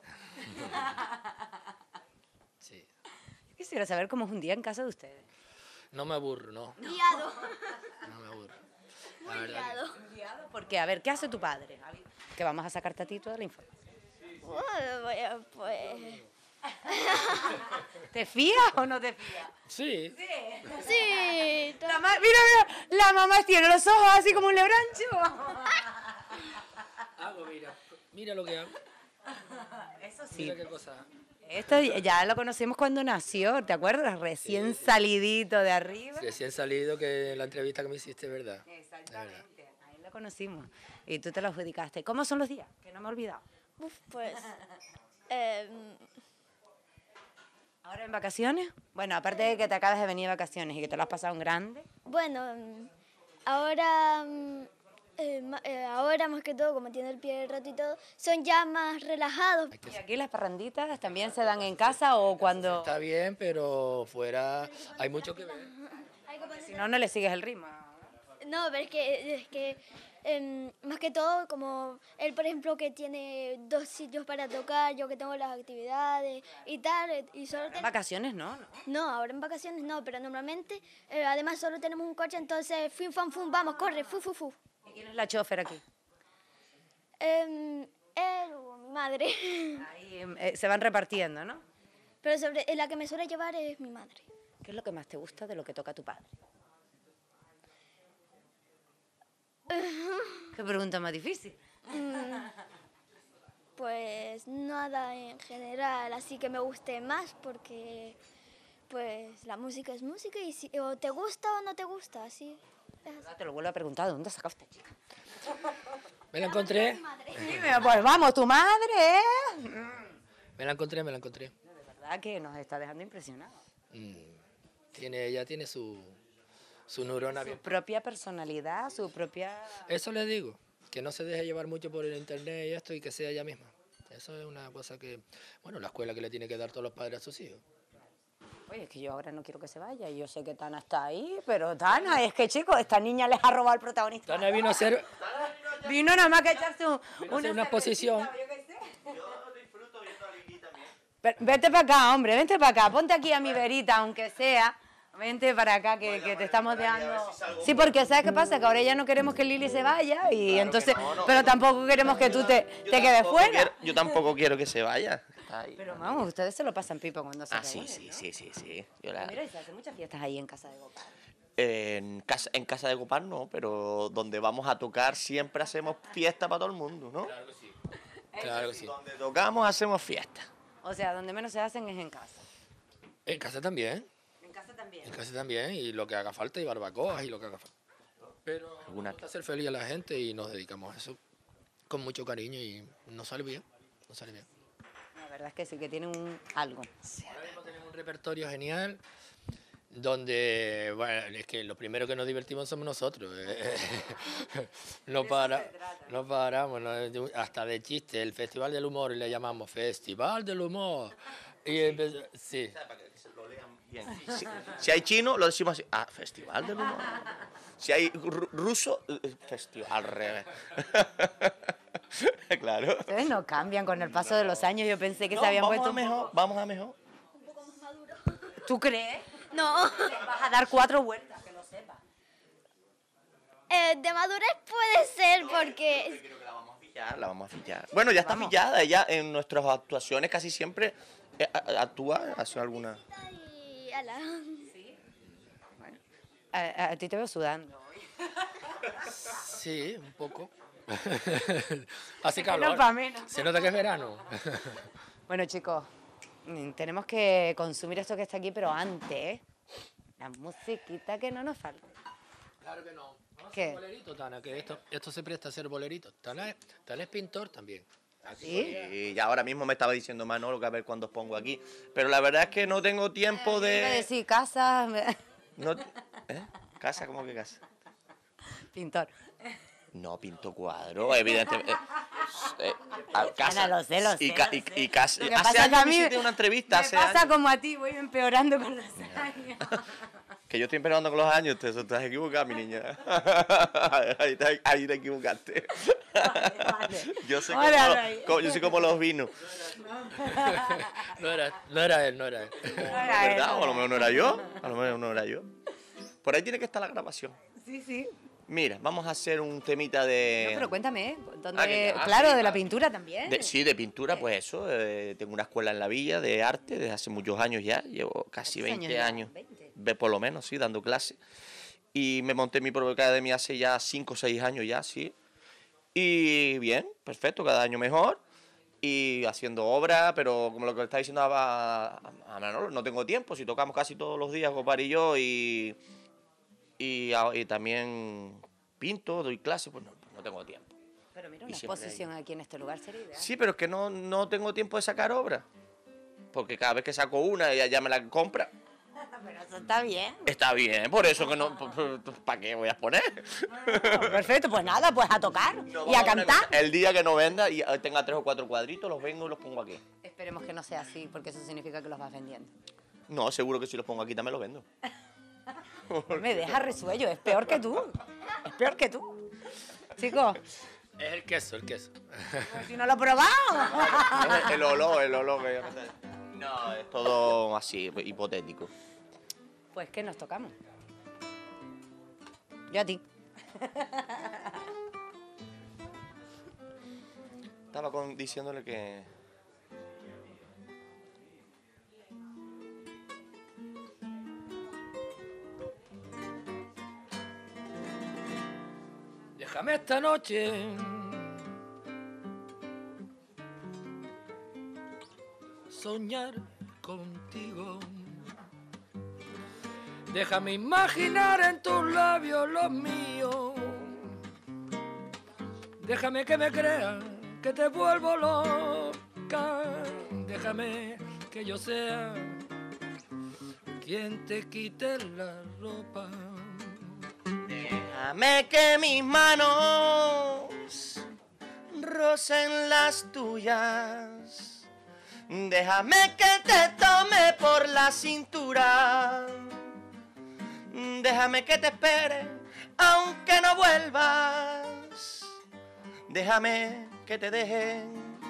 Sí. Yo quisiera saber cómo es un día en casa de ustedes. No me aburro, no. Liado. No me aburro. La Muy verdad que- liado. Porque, a ver, ¿qué hace tu padre? Javi? Que vamos a sacarte a ti toda la información. Bueno, bueno, pues... ¿Te fías o no te fías? Sí. Sí, to- La ma- mira, mira, la mamá tiene los ojos así como un lebrancho. Hago, mira. Mira lo que hago. Eso sí. Mira qué cosa. Esto ya lo conocimos cuando nació, ¿te acuerdas? Recién salidito de arriba. Recién salido, que la entrevista que me hiciste, ¿verdad? Exactamente, ahí lo conocimos. Y tú te lo adjudicaste. ¿Cómo son los días? Que no me he olvidado. Uf, pues... eh, ¿Ahora en vacaciones? Bueno, aparte de que te acabas de venir de vacaciones y que te lo has pasado en grande. bueno, mm, ahora... mm, eh, ma- eh, ahora más que todo, como tiene el pie roto y todo, son ya más relajados. ¿Y aquí las parranditas también se dan en casa o cuando...? Está bien, pero fuera hay mucho que ver. Si no, no le sigues el ritmo. No, pero es que, es que em, más que todo, como él, por ejemplo, que tiene dos sitios para tocar, yo que tengo las actividades y tal, eh, y solo En ten- vacaciones no, ¿no? No, ahora en vacaciones no, pero normalmente, eh, además solo tenemos un coche, entonces, fin, fan, fum, vamos, corre, fu, fu, fu. ¿Y quién es la chofer aquí? Em, él o mi madre. Ahí eh, se van repartiendo, ¿no? Pero sobre, eh, la que me suele llevar es mi madre. ¿Qué es lo que más te gusta de lo que toca tu padre? Qué pregunta más difícil. Pues nada en general, así que me guste más porque pues la música es música y si, o te gusta o no te gusta, así. es así. Te lo vuelvo a preguntar, ¿de dónde has sacado esta chica? Me la encontré, Dime, pues vamos, tu madre, ¿eh? me la encontré, me la encontré. De verdad que nos está dejando impresionados. Mm, Tiene, ella tiene su, su neurona Su bien. propia personalidad, su propia... Eso le digo, que no se deje llevar mucho por el internet y esto y que sea ella misma. Eso es una cosa que, bueno, la escuela que le tiene que dar todos los padres a sus hijos. Oye, es que yo ahora no quiero que se vaya. Yo sé que Tana está ahí, pero Tana, es que, chicos, esta niña les ha robado al protagonista. Tana vino a hacer, Vino nada más que echarse un- vino a hacer una exposición. Pero vete para acá, hombre, vente para acá. Ponte aquí a mi verita, aunque sea. Vente para acá, que, que te estamos dejando... Sí, porque ¿sabes qué pasa? Que ahora ya no queremos que Lili se vaya, y entonces... Pero tampoco queremos que tú te, te quedes fuera. Quiero- yo tampoco quiero que se vaya. Está ahí. Pero vamos, ustedes se lo pasan pipa cuando se Ah, sí, reúnen, sí, ¿no? sí, sí, sí. Yo la- Mira, y se hacen muchas fiestas ahí en casa de Gopal. en, casa, en casa de Copar no, pero donde vamos a tocar siempre hacemos fiesta para todo el mundo, ¿no? Claro que sí. Claro que sí. Donde tocamos hacemos fiesta. O sea, donde menos se hacen es en casa. En casa también, En casa también. en casa también, y lo que haga falta, y barbacoas y lo que haga falta. Pero Alguna- nos gusta hacer feliz a la gente y nos dedicamos a eso con mucho cariño y nos sale bien, nos sale bien. La verdad es que sí, que tiene un algo. Ahora mismo tenemos un repertorio genial donde, bueno, es que lo primero que nos divertimos somos nosotros. eh. no, para, no paramos, no, hasta de chiste. El Festival del Humor le llamamos Festival del Humor. Y empe- sí, Bien. Si, si hay chino, lo decimos así. Ah, Festival del Humor. Si hay ru- ruso, eh, festival. Al revés. Claro. Ustedes no cambian con el paso de los años. Yo pensé que No, se habían vamos puesto a un mejor, poco- vamos a mejor. ¿Tú crees? No, Les vas a dar cuatro vueltas, que lo sepas. eh, de madurez puede ser porque... Creo que la vamos a pillar, la vamos a pillar. Bueno, ya está Vamos. pillada. Ella en nuestras actuaciones casi siempre eh, a- a- actúa, hace alguna... Y ala. A, a ti te veo sudando. sí, un poco. Hace Menos calor. pa' menos. Se nota que es verano. Bueno, chicos, mm, tenemos que consumir esto que está aquí, pero antes, ¿eh? La musiquita que no nos falta. Claro que no. Vamos a ¿Qué? hacer bolerito, Tana, que esto, esto se presta a hacer bolerito. Tana, es- Tana es pintor también. Aquí ¿Sí? Y ya ahora mismo me estaba diciendo Manolo que a ver cuándo os pongo aquí. Pero la verdad es que no tengo tiempo Iba a de... decir casa, me- No, ¿eh? ¿Casa? ¿Cómo que casa? pintor. No, pinto cuadro, evidentemente. Eh, eh, a- casa. Ana, lo sé, lo y, sé, ca- lo y, sé. y casa. Lo que Hace pasa es que años a me mí hiciste una entrevista, me hace pasa años. como a ti, voy empeorando con los años. Que yo estoy empeorando con los años, te, te has equivocado, mi niña. Ahí te, ahí te equivocaste. vale. Yo, sé Ahora, como, ahí. como- yo soy como los vinos. no era, no era él, no era él. ¿Es verdad? O a lo mejor no era yo. A lo mejor no era yo. Por ahí tiene que estar la grabación. Sí, sí. Mira, vamos a hacer un temita de... No, pero cuéntame, ¿dónde? Ah, que- ah, claro, sí, de la claro. pintura también. De- sí, de pintura, pues eso. eh, tengo una escuela en la villa de arte desde hace muchos años ya. Llevo casi ¿Cuántos veinte años ya? años. veinte. Ve por lo menos, sí, dando clases. Y me monté mi propia academia hace ya cinco o seis años ya, sí. Y bien, perfecto, cada año mejor. y haciendo obra, pero como lo que está diciendo a, a, a Manolo, no tengo tiempo, si tocamos casi todos los días, Gopar y yo, y, y, a- y también pinto, doy clases, pues no, no tengo tiempo. Pero mira, Y una siempre exposición aquí en este lugar sería ideal. Sí, pero es que no, no tengo tiempo de sacar obra, porque cada vez que saco una, ella ya me la compra. Pero eso está bien. Está bien, por eso que no, ¿para qué voy a poner? Perfecto, pues nada, pues a tocar No, y a vamos poner cantar. cosas. El día que no venda y tenga tres o cuatro cuadritos, los vengo y los pongo aquí. Esperemos que no sea así, porque eso significa que los vas vendiendo. No, seguro que si los pongo aquí también los vendo. Me deja resuello, es peor que tú. Es peor que tú. Chicos, Es el queso, el queso. si no lo he probado. Es el olor, el olor que... No, es todo así, hipotético. Pues que nos tocamos. Yo a ti. Estaba con, diciéndole que... Déjame esta noche soñar contigo. Déjame imaginar en tus labios los míos. Déjame que me crea que te vuelvo loca. Déjame que yo sea quien te quite la ropa. Déjame que mis manos rocen las tuyas. Déjame que te tome por la cintura. Déjame que te espere aunque no vuelvas. Déjame que te deje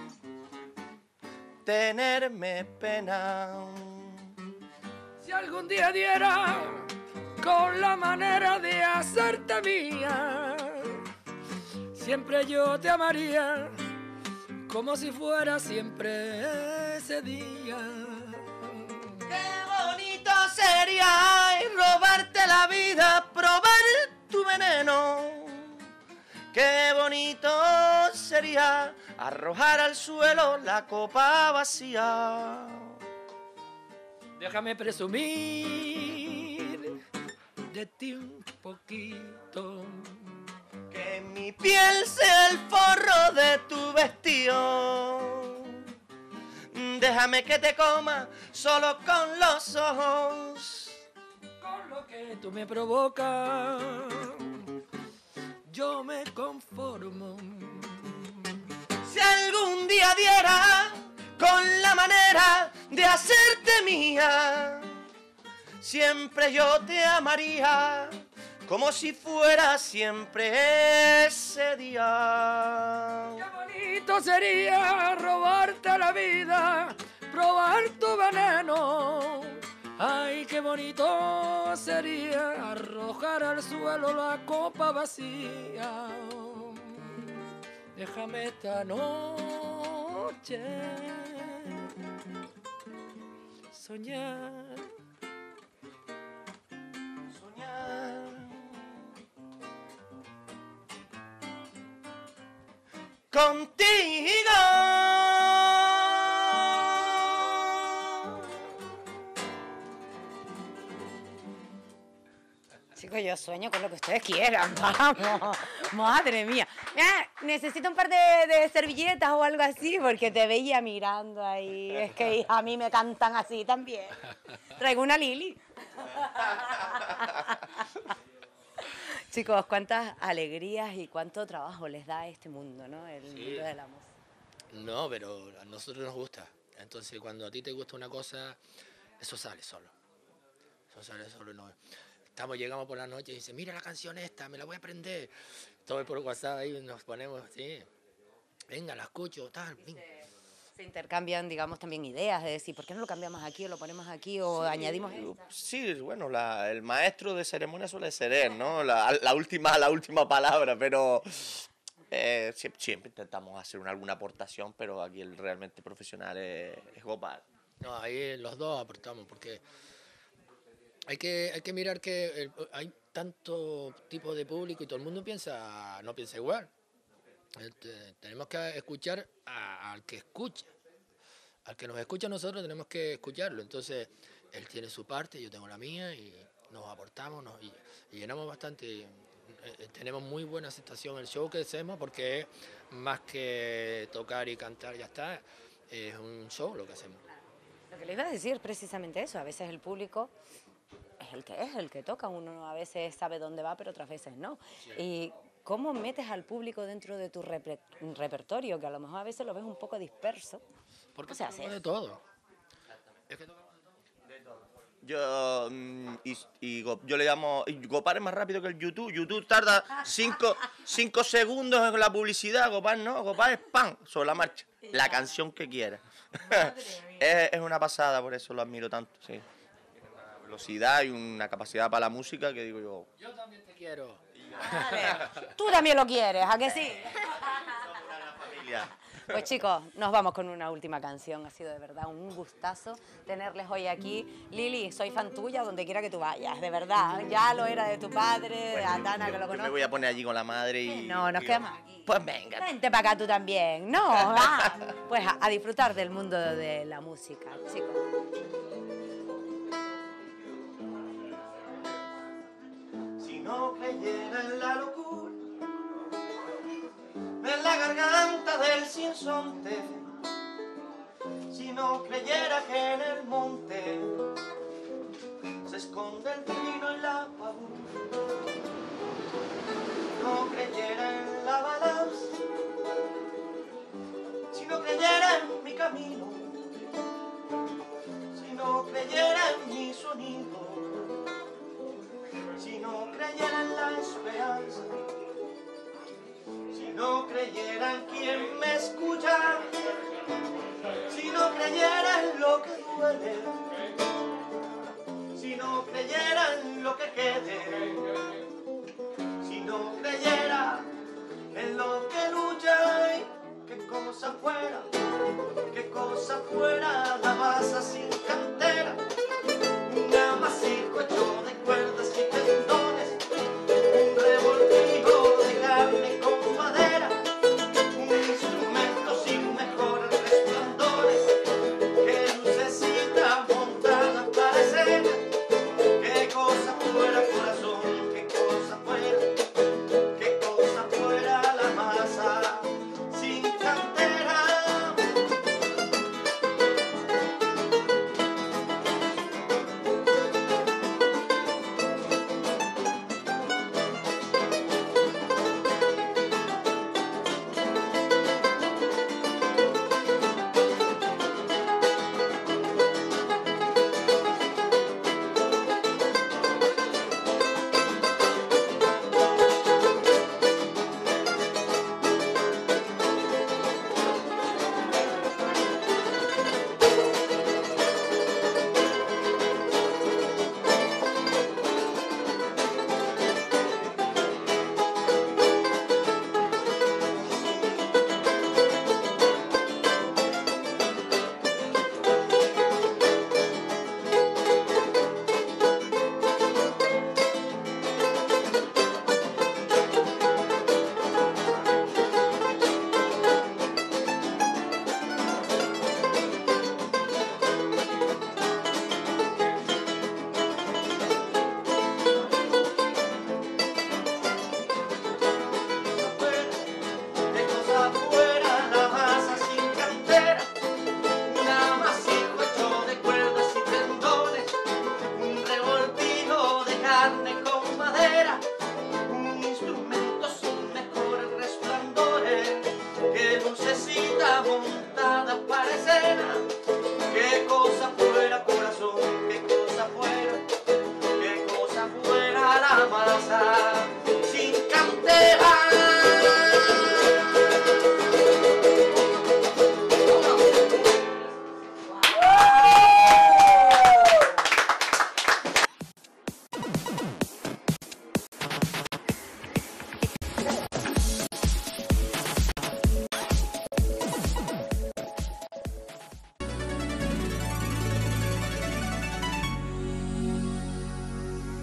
tenerme pena. Si algún día diera con la manera de hacerte mía, siempre yo te amaría como si fuera siempre ese día. Qué bonito sería ay, robarte la vida, probar tu veneno. Qué bonito sería arrojar al suelo la copa vacía. Déjame presumir de ti un poquito. Que mi piel sea el forro de tu vestido. Déjame que te coma solo con los ojos. Con lo que tú me provocas, yo me conformo. Si algún día diera con la manera de hacerte mía, siempre yo te amaría como si fuera siempre ese día. Qué bonito sería robarte la vida, probar tu veneno. Ay, qué bonito sería arrojar al suelo la copa vacía. Déjame esta noche soñar. Soñar. Contigo. Chicos, yo sueño con lo que ustedes quieran, vamos. Madre mía. Mira, necesito un par de, de servilletas o algo así, porque te veía mirando ahí. Es que a mí me cantan así también. Traigo una Lili. Chicos, cuántas alegrías y cuánto trabajo les da a este mundo, ¿no? El Sí. mundo de la música. No, pero a nosotros nos gusta. Entonces, cuando a ti te gusta una cosa, eso sale solo. Eso sale solo. No. Estamos, llegamos por la noche y dice, mira la canción esta, me la voy a aprender. Todo por WhatsApp ahí nos ponemos, sí. Venga, la escucho, tal. venga. Se intercambian, digamos, también ideas de decir, ¿por qué no lo cambiamos aquí o lo ponemos aquí o añadimos esta? Sí, bueno, la- el maestro de ceremonia suele ser él, ¿no? La, la última, la última palabra, pero eh, siempre, siempre intentamos hacer una, alguna aportación, pero aquí el realmente profesional es, es Gopar. No, ahí los dos aportamos, porque hay que, hay que mirar que el- hay tanto tipo de público y todo el mundo piensa, no piensa igual. Este, tenemos que escuchar a- al que escucha. Al que nos escucha a nosotros tenemos que escucharlo. Entonces, él tiene su parte, yo tengo la mía y nos aportamos nos, y, y llenamos bastante. Eh, eh, tenemos muy buena aceptación el show que hacemos porque es más que tocar y cantar, ya está. Es un show lo que hacemos. Lo que le iba a decir es precisamente eso. A veces el público es el que es, el que toca. Uno a veces sabe dónde va, pero otras veces no. Y cómo metes al público dentro de tu reper repertorio, que a lo mejor a veces lo ves un poco disperso. Porque ¿Cómo se hace tocamos de eso? todo. Es que tocamos de todo. Yo, mm, y, y Go- yo le llamo. y Gopar es más rápido que el YouTube. YouTube tarda cinco segundos en la publicidad. Gopar no. Gopar es pan sobre la marcha. La canción que quieras. es, es una pasada, por eso lo admiro tanto. Sí. Tiene una velocidad y una capacidad para la música que digo yo. Yo también te quiero. Tú también lo quieres, ¿a que sí? Somos una gran familia. Pues chicos, nos vamos con una última canción. Ha sido de verdad un gustazo tenerles hoy aquí. Lili, soy fan tuya donde quiera que tú vayas, de verdad. Ya lo era de tu padre, de Atana, que lo Yo me conozco. voy a poner allí con la madre y. No, nos y- quedamos aquí. Pues venga. Vente para acá tú también. No, va. Pues a, a disfrutar del mundo de la música, chicos. Si no creyera en la locura, en la garganta del sinsonte, si no creyera que en el monte se esconde el trino y la pavura, si no creyera en la balanza, si no creyera en mi camino, si no creyera en mi sonido, si no creyera en la esperanza, si no creyera en quien me escucha, si no creyera en lo que duele, si no creyera en lo que quede, si no creyera en lo que lucha, y qué cosa fuera, qué cosa fuera la masa sin cantera, un amasijo hecho de cuerdas y tendones, un revoltijo de carne con madera, un instrumento sin mejores resplandores, que lucecita montada para escena, qué cosa fuera corazón, qué cosa fuera, qué cosa fuera la masa sin cantera. Qué cosa fuera la masa sin cantera, un amasijo hecho de cuerdas y tendones, un revoltijo de carne con madera, un instrumento sin mejores resplandores, que lucecita montada para escena, qué cosa fuera corazón, qué cosa fuera, qué cosa fuera la masa sin cantera.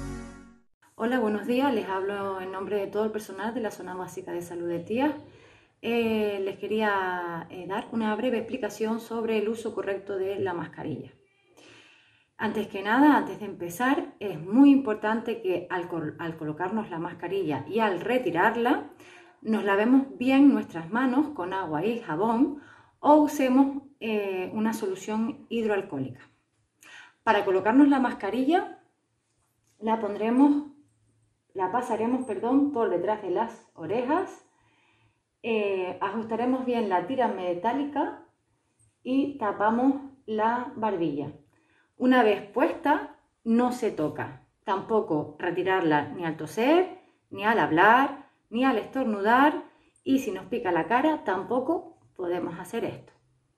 Hola, buenos días. Les hablo en nombre de todo el personal de la Zona Básica de Salud de Tías. eh, les quería eh, dar una breve explicación sobre el uso correcto de la mascarilla. Antes que nada, antes de empezar, es muy importante que al, al colocarnos la mascarilla y al retirarla, nos lavemos bien nuestras manos con agua y jabón o usemos eh, una solución hidroalcohólica. Para colocarnos la mascarilla, la pondremos, la pasaremos, perdón, por detrás de las orejas, eh, ajustaremos bien la tira metálica y tapamos la barbilla. Una vez puesta, no se toca, tampoco retirarla ni al toser, ni al hablar, ni al estornudar, y si nos pica la cara, tampoco podemos hacer esto.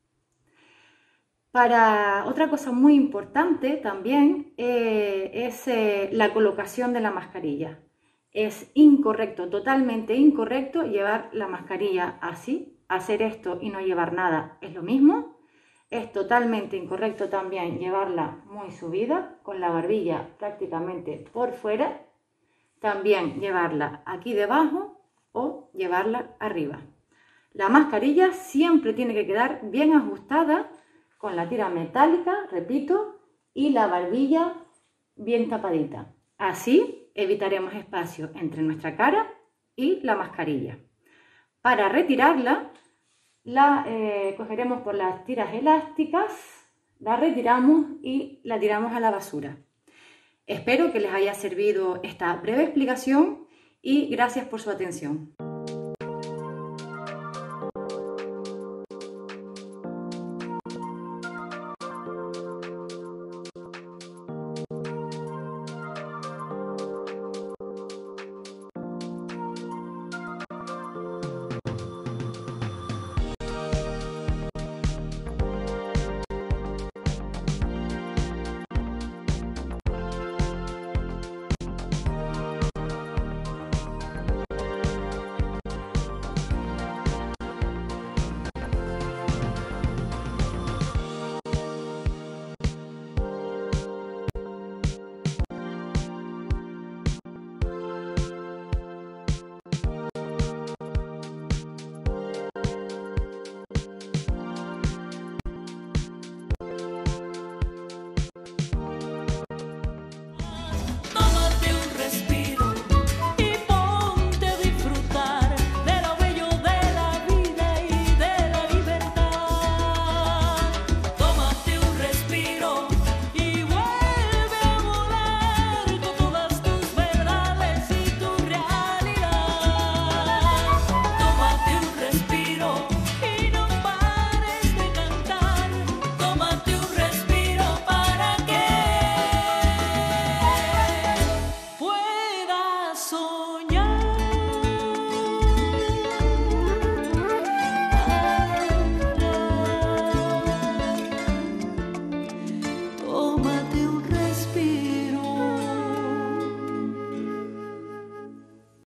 Para otra cosa muy importante también eh, es eh, la colocación de la mascarilla. Es incorrecto, totalmente incorrecto llevar la mascarilla así. Hacer esto y no llevar nada es lo mismo. Es totalmente incorrecto también llevarla muy subida, con la barbilla prácticamente por fuera. También llevarla aquí debajo o llevarla arriba. La mascarilla siempre tiene que quedar bien ajustada con la tira metálica, repito, y la barbilla bien tapadita. Así evitaremos espacio entre nuestra cara y la mascarilla. Para retirarla, la eh, cogeremos por las tiras elásticas, la retiramos y la tiramos a la basura. Espero que les haya servido esta breve explicación y gracias por su atención.